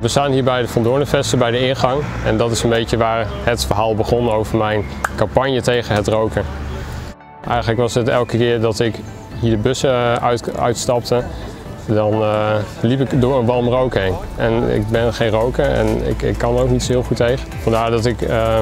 We staan hier bij de Van Doornenvesten bij de ingang en dat is een beetje waar het verhaal begon over mijn campagne tegen het roken. Eigenlijk was het elke keer dat ik hier de bus uitstapte, dan liep ik door een walm rook heen. En ik ben geen roker en ik kan er ook niet zo heel goed tegen. Vandaar dat ik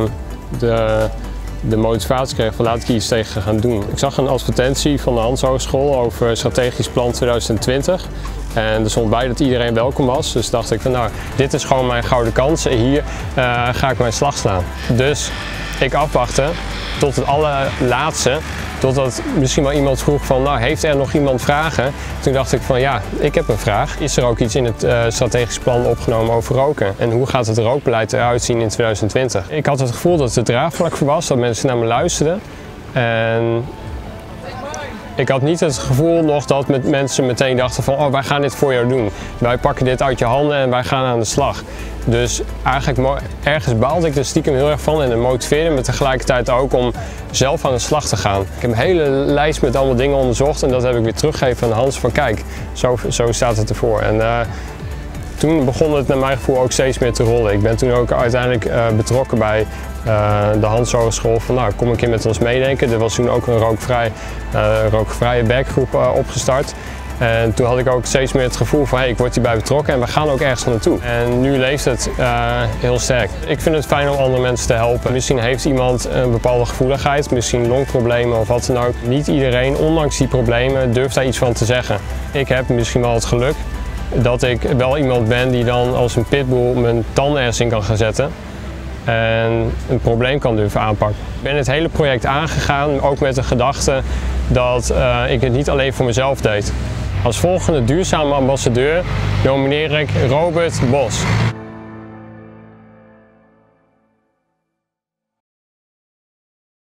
de motivatie kreeg van laat ik hier iets tegen gaan doen. Ik zag een advertentie van de Hans Hogeschool over strategisch plan 2020. En er stond bij dat iedereen welkom was, dus dacht ik van nou, dit is gewoon mijn gouden kans en hier ga ik mijn slag slaan. Dus ik afwachtte tot het allerlaatste, totdat misschien wel iemand vroeg van nou, heeft er nog iemand vragen? Toen dacht ik van ja, ik heb een vraag. Is er ook iets in het strategisch plan opgenomen over roken? En hoe gaat het rookbeleid eruit zien in 2020? Ik had het gevoel dat er draagvlak voor was, dat mensen naar me luisterden. En ik had niet het gevoel nog dat mensen meteen dachten van oh, wij gaan dit voor jou doen. Wij pakken dit uit je handen en wij gaan aan de slag. Dus eigenlijk ergens baalde ik er stiekem heel erg van en het motiveerde me tegelijkertijd ook om zelf aan de slag te gaan. Ik heb een hele lijst met allemaal dingen onderzocht en dat heb ik weer teruggegeven aan Hans van kijk, zo staat het ervoor. En toen begon het naar mijn gevoel ook steeds meer te rollen. Ik ben toen ook uiteindelijk betrokken bij de Hans Hogeschool van nou, kom een keer met ons meedenken. Er was toen ook een rookvrije werkgroep opgestart. En toen had ik ook steeds meer het gevoel van hey, ik word hierbij betrokken en we gaan ook ergens naartoe. En nu leeft het heel sterk. Ik vind het fijn om andere mensen te helpen. Misschien heeft iemand een bepaalde gevoeligheid, misschien longproblemen of wat dan ook. Niet iedereen, ondanks die problemen, durft daar iets van te zeggen. Ik heb misschien wel het geluk dat ik wel iemand ben die dan als een pitbull mijn tanden ergens in kan gaan zetten en een probleem kan durven aanpakken. Ik ben het hele project aangegaan, ook met de gedachte dat ik het niet alleen voor mezelf deed. Als volgende duurzame ambassadeur nomineer ik Robert Bos.